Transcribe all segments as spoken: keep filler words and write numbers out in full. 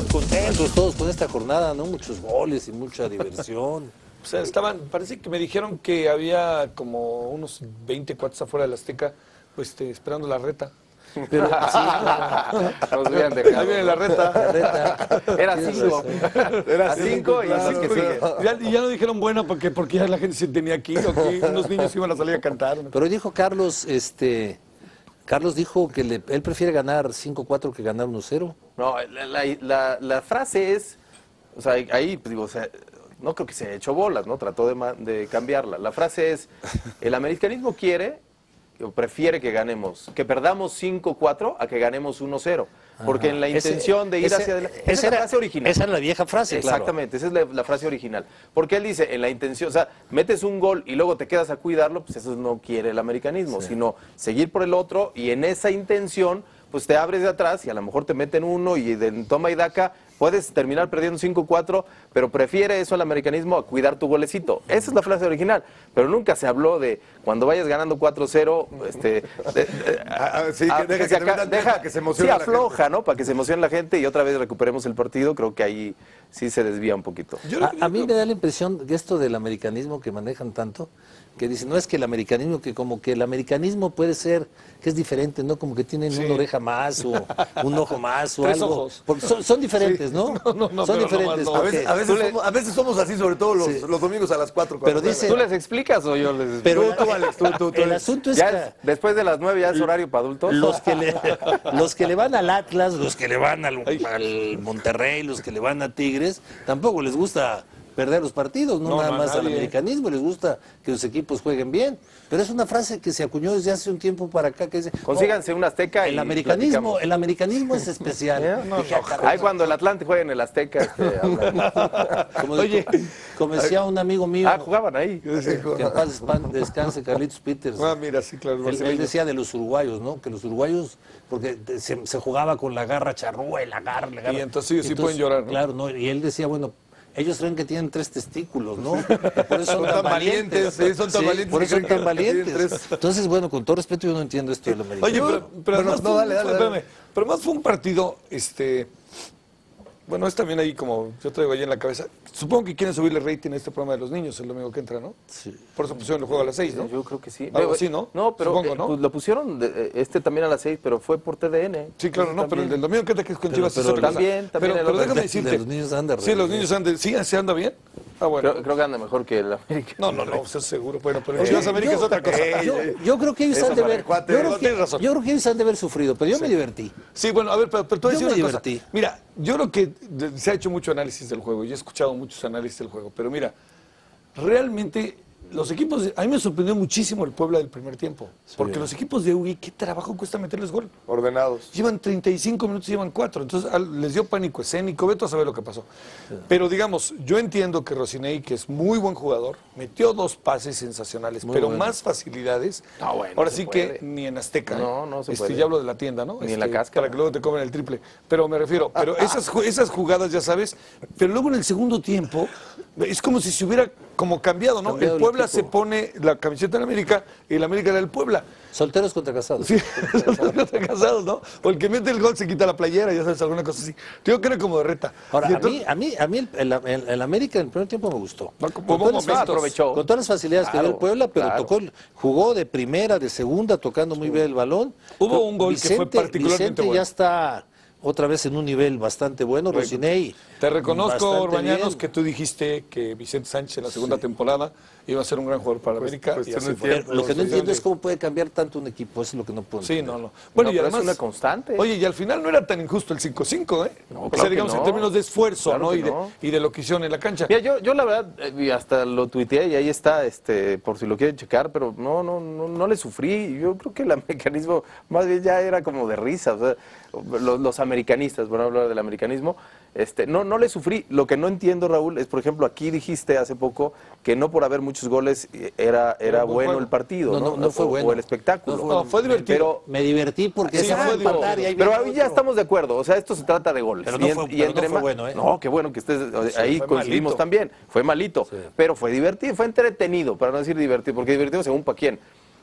contentos todos con esta jornada, ¿no? Muchos goles y mucha diversión. O sea, estaban, parece que me dijeron que había como unos veinte cuates afuera de la Azteca, pues este, esperando la reta. Pero sí, claro. Nos hubieran dejado. Ahí viene la reta. La reta. Era Tienes cinco. razón. Era cinco y así que sigue. Ya, y ya no dijeron bueno porque, porque ya la gente se tenía aquí, o que unos niños iban a salir a cantar. Pero hoy dijo Carlos, este, Carlos dijo que le- él prefiere ganar cinco cuatro que ganar uno cero. No, la, la, la, la frase es, o sea, ahí, pues digo, o sea, no creo que se haya hecho bolas, ¿no? Trató de, ma- de cambiarla. La frase es, el americanismo quiere, o prefiere que ganemos, que perdamos cinco cuatro a que ganemos uno cero. Porque en la Ese- intención de ir ese- hacia adelante... esa Esa es la era- frase original. Esa era la vieja frase, claro. Exactamente, esa es la, la frase original. Porque él dice, en la intención, o sea, metes un gol y luego te quedas a cuidarlo, pues eso no quiere el americanismo, Sí. sino seguir por el otro y en esa intención, pues te abres de atrás y a lo mejor te meten uno y de toma y daca puedes terminar perdiendo cinco cuatro, pero prefiere eso al americanismo a cuidar tu golecito. Esa es la frase original, pero nunca se habló de cuando vayas ganando cuatro cero, este, de- de- Ah, sí, a- que deja se que te aca- metan tres deja- para que se emocione sí, la afloja, ¿no? Para que se emocione la gente y otra vez recuperemos el partido, creo que ahí sí se desvía un poquito. Yo A, creo- a mí me da la impresión que esto del americanismo que manejan tanto, que dicen, no es que el americanismo, que como que el americanismo puede ser, que es diferente, ¿no? Como que tienen Sí. una oreja más o un ojo más o Tres algo. ojos. Porque son, son diferentes, ¿no? No, no, no, son pero diferentes. no, A porque- veces, a, veces somos, a veces somos así, sobre todo los, Sí. los domingos a las cuatro. Pero cuando dice- ¿Tú les explicas o yo les pero tú, tú, Alex, tú, tú, tú el eres- asunto es ya que es- después de las nueve ya es horario para adultos? los que le los que le van al Atlas, los que le van al, al Monterrey, los que le van a Tigres, tampoco les gusta perder los partidos, no, No, nada no a más al nadie. americanismo, les gusta que los equipos jueguen bien. Pero es una frase que se acuñó desde hace un tiempo para acá que dice, Consíganse un Azteca y el americanismo, platicamos. el americanismo es especial. ¿Eh? No, Dije, no, ah, caray, Ahí cuando el Atlante juega en el Azteca. Este, hablan. como, Oye. como decía un amigo mío, ah, jugaban ahí. que en paz despan- descanse Carlitos Peters. Ah, mira, sí, claro. Él, brasileño. él decía de los uruguayos, ¿no? Que los uruguayos, porque te- se, se jugaba con la garra charrúa y la garra, la garra. Y entonces ellos sí pueden llorar, ¿no? Claro, ¿no? Y él decía, bueno, ellos creen que tienen tres testículos, ¿no? Por eso son, Son tan tan valientes. valientes, sí, son tan valientes Por que eso son creen tan que tienen valientes. tres. Entonces, bueno, con todo respeto, yo no entiendo esto del americano. Oye, pero, pero Bueno, además no, fue, dale, dale, fue- dale. espérame, pero además fue un partido, este, bueno, es también ahí como yo traigo ahí en la cabeza. Supongo que quieren subirle rating a este programa de los niños el domingo que entra, ¿no? Sí. Por eso pusieron el juego a las seis, ¿no? Yo creo que sí. Algo así, ¿no? No, pero Supongo, eh, ¿no? pues lo pusieron de- eh, este también a las seis, pero fue por T D N. Sí, claro, no, pero el del domingo que entra que es con Pero- Chivas es pero otra cosa. también- también Pero, el pero otro- déjame de decirte. los niños anda re Sí, los bien. niños andan, ¿sí, se anda bien? Ah, bueno. Creo, creo que anda mejor que el América. No, no, no, eso seguro. Bueno, pero el Chivas América es yo- otra cosa. Yo, yo creo que ellos Eso han de para ver, el cuate. yo creo No, que, tienes razón. yo creo que ellos han de haber sufrido, pero yo me divertí. Sí, bueno, a ver, pero, pero te voy a Yo decir me una cosa. divertí. Mira, yo creo que de- se ha hecho mucho análisis del juego y he escuchado muchos análisis del juego, pero mira, realmente los equipos, de- a mí me sorprendió muchísimo el Puebla del primer tiempo, porque los equipos de U I, ¿qué trabajo cuesta meterles gol? Ordenados. Llevan treinta y cinco minutos, llevan cuatro. Entonces al- les dio pánico escénico. Veto a saber lo que pasó. Pero digamos, yo entiendo que Rosinei, que es muy buen jugador, metió dos pases sensacionales, Muy pero bueno. más facilidades. No, bueno, ahora se sí puede. que ni en Azteca. ¿eh? No, no se Este, puede. Ya hablo de la tienda, ¿no? Ni en la Este, cáscara. Para que luego te comen el triple. Pero me refiero, pero esas, ju- esas jugadas ya sabes. Pero luego en el segundo tiempo, es como si se hubiera como cambiado, ¿no? Cambiado el el Puebla equipo. se pone la camiseta en América y el América era el Puebla. Solteros contra casados. Sí, están casados, ¿no? O el que mete el gol se quita la playera, ya sabes, alguna cosa así. Digo que era como de reta. Ahora, Y a entonces- mí, a mí, a mí el, el- el- el América en el primer tiempo me gustó. Va como Con todas, las, momentos. aprovechó. con todas las facilidades que Claro, dio el Puebla, pero claro. tocó, el- jugó de primera, de segunda, tocando muy bien el balón. Hubo un gol que fue Vicente- particularmente Vicente bueno. ya está otra vez en un nivel bastante bueno. Rosinei. Te reconozco, bastante Orbañanos, bien. que tú dijiste que Vicente Sánchez en la segunda temporada iba a ser un gran jugador para América. pues, y tú así no fue. entiendes. Pero lo que no Pues, entiendo es sí. cómo puede cambiar tanto un equipo, eso es lo que no puedo Sí, entender. no, no. Bueno, No, y pero además. es una constante. Oye, y al final no era tan injusto el cinco cinco, ¿eh? No, o claro sea, que digamos, en no. términos de esfuerzo, Claro ¿no? que Y de, no. y de lo que hicieron en la cancha. Mira, yo, yo la verdad, eh, y hasta lo tuiteé y ahí está, este, por si lo quieren checar, pero no, no, no, no le sufrí. Yo creo que el mecanismo más bien ya era como de risa. O sea, los, los americanistas, por no hablar del americanismo, este, no, no le sufrí. Lo que no entiendo, Raúl, es, por ejemplo, aquí dijiste hace poco que no por haber muchos goles eh, era, era un buen bueno juego. el partido, No, ¿no? no, no fue O- bueno. O el espectáculo. No fue bueno. No, fue divertido. Pero, Me divertí porque Sí, se va a fue empatar divertido. y ahí pero viene ahí ya otro. estamos de acuerdo, o sea, esto se trata de goles. Pero no Y en- fue- y pero no entre fue ma- bueno, ¿eh? No, qué bueno que estés, ahí fue coincidimos malito. también. Fue malito, pero fue divertido, fue entretenido, para no decir divertido, porque divertido según para quién.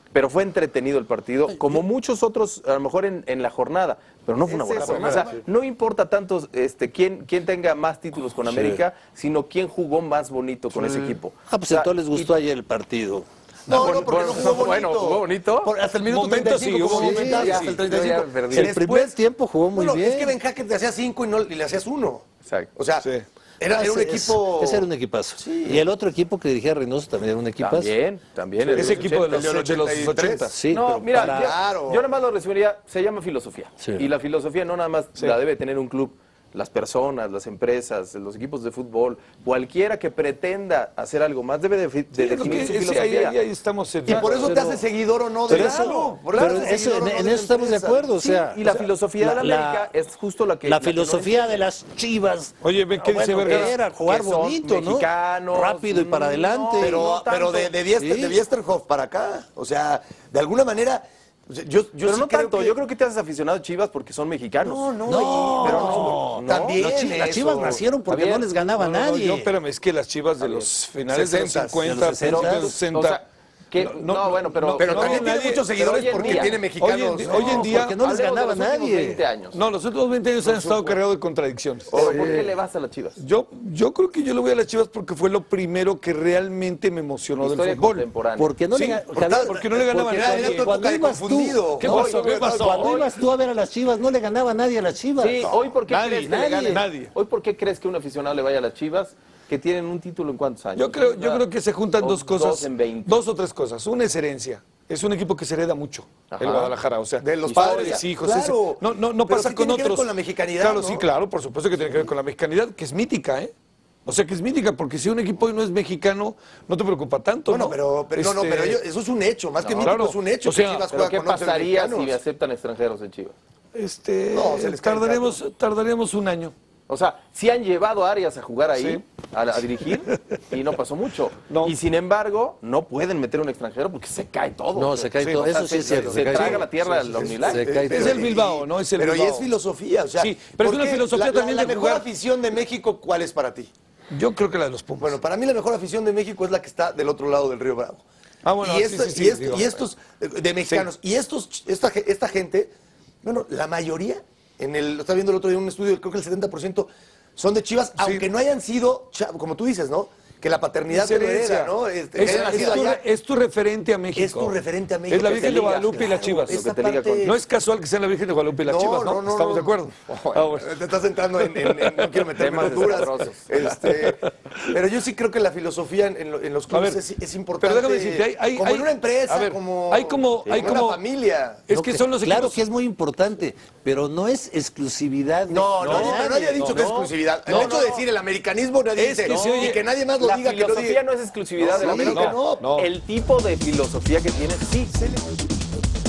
pero fue entretenido el partido, como muchos otros, a lo mejor en, en la jornada, pero no fue una Es buena eso, jornada. O sea, no importa tanto este, quién, quién tenga más títulos con América, sino quién jugó más bonito con ese equipo. Ah, pues O sea, entonces les gustó ayer el partido. No, bueno, no, porque bueno, no jugó bonito. bueno, jugó bonito. Por- hasta el minuto Momentos treinta y cinco sí, jugó sí, momentazo, sí, hasta el sí, treinta y cinco. yo ya perdí. El Después- primer tiempo jugó muy bueno, bien. es que Ben Hackett le hacía cinco y, no, y le hacías uno. Exacto. O sea, Sí. era, era un Ese- equipo... Ese era un equipazo. Y el otro equipo que dirigía Reynoso también era un equipazo. También, también. el Ese equipo de los, ochenta, de los ochenta y tres. ochenta. Sí, no, pero mira, para- yo, Claro. yo nada más lo resumiría, se llama filosofía. Sí. Y la filosofía no nada más la debe tener un club, las personas, las empresas, los equipos de fútbol, cualquiera que pretenda hacer algo más debe de, de Sí, es lo definir que- su sí, filosofía. ahí, ahí estamos en- Y por eso te Pero- hace seguidor o no de Pero la- eso, no, por pero te hace eso- seguidor o en, no en de la eso estamos de empresa. acuerdo. O Sí, sea, y la o sea, filosofía de la América es justo la que... La la que no filosofía de las Chivas. Oye, ve, ¿qué dice bueno, Vergara? era jugar Que son bonito, ¿no? mexicanos, Rápido y para no, adelante. Pero, No tanto. pero de, de, Biester- Sí. de Biesterhoff para acá. O sea, de alguna manera, o sea, yo, yo Pero sí no creo tanto, que- yo creo que te haces aficionado a Chivas porque son mexicanos. No, no, No, y- pero no, no. también Las chi- las eso. Chivas nacieron porque Javier, no les ganaba No, no, no, nadie. yo, espérame, es que las Chivas de los finales de los sesentas, cincuenta, de los sesentas, principios de los sesenta. O sea, que, no, bueno, pero... Pero no, también tiene nadie- muchos seguidores pero hoy en porque día- tiene mexicanos. hoy en di- ¿no? hoy en día- porque no les Hablemos de ganaba los últimos nadie. veinte años. No, los últimos veinte años han estado cargados de contradicciones. ¿Por qué le vas a las Chivas? Yo, yo creo que yo le voy a las Chivas porque fue lo primero que realmente me emocionó del Historia fútbol. contemporánea. Porque no Sí, le ga- porque- Javier, porque no le ganaba porque a nadie. Era de tu Cuando época de ibas tú- confundido. ¿Qué no, pasó? ¿Qué pasó? Cuando Hoy- ibas tú a ver a las Chivas, no le ganaba nadie a las Chivas. Sí, hoy por qué nadie, crees que le nadie, gane? nadie. Hoy por qué crees que un aficionado le vaya a las Chivas que tienen un título en cuántos años? Yo creo, yo creo que se juntan O dos cosas, Dos en veinte. dos o tres cosas. Una es herencia. Es un equipo que se hereda mucho, Ajá. el Guadalajara. O sea, De los padres, padres, hijos. claro. ese- no, no, no Pero pasa sí con tiene que ver otros. con la mexicanidad, Claro, ¿no? sí, claro, por supuesto que tiene que ver con la mexicanidad, que es mítica, ¿eh? O sea, que es mítica, porque si un equipo hoy no es mexicano, no te preocupa tanto, Bueno, ¿no? pero, pero no, no, Este, pero ello- eso es un hecho, más que no, mítico claro. es un hecho. O sea, que Chivas ¿Pero juega qué con once pasaría si mexicanos. me aceptan extranjeros en Chivas? Este, No, se les cae el tardaremos, tardaremos un año. O sea, sí han llevado a Arias a jugar ahí, Sí. a, a dirigir, y no pasó mucho. No. Y sin embargo, no pueden meter un extranjero porque se cae todo. No, se cae Sí, todo. o sea, Eso sí se, es cierto. se se cae traga todo. la tierra al Omnilife. Se cae Es todo. el Bilbao, ¿no? Es el Pero Bilbao. y es filosofía, o sea. Sí, pero es ¿por una qué? filosofía La- también la, de la mejor jugar. afición de México, ¿cuál es para ti? Yo creo que la de los Pumas. Bueno, para mí la mejor afición de México es la que está del otro lado del río Bravo. Ah, bueno, y, sí, esto- sí, sí, y esto- digo, y estos eh, de mexicanos, y estos, esta, ge- esta gente, bueno, la mayoría, en el, lo estaba viendo el otro día en un estudio, creo que el setenta por ciento son de Chivas, aunque no hayan sido, cha- como tú dices, ¿no? Que la paternidad Es te lo herencia. hereda, ¿no? Este, Es, que hayan es nacido tu, allá. re- es tu referente a México. Es tu referente a México. Es la que Virgen te de liga, Guadalupe y las Chivas. esa Lo que te liga parte- con- No es casual que sean la Virgen de Guadalupe y las No, Chivas, ¿no? no, no, ¿Estamos no. de acuerdo? Ah, bueno. Te estás entrando en, en- en- no quiero meterme Temas en duras. desastrosos. Este, pero yo sí creo que la filosofía en, en lo- en los A clubes ver, es, es importante. pero déjame decirte, hay- hay- como hay- en una empresa, a ver, como, hay como- hay en como- una familia. Es No, que son los Claro equipos. que es muy importante, pero no es exclusividad. de- No, de nadie, pero nadie ha dicho no, que es no. exclusividad. El no, hecho no, de no. decir el americanismo nadie Es dice, que se oye- y que nadie más lo La diga que lo filosofía diga. no es exclusividad No, de la sí, América. no, no. El tipo de filosofía que tiene, sí.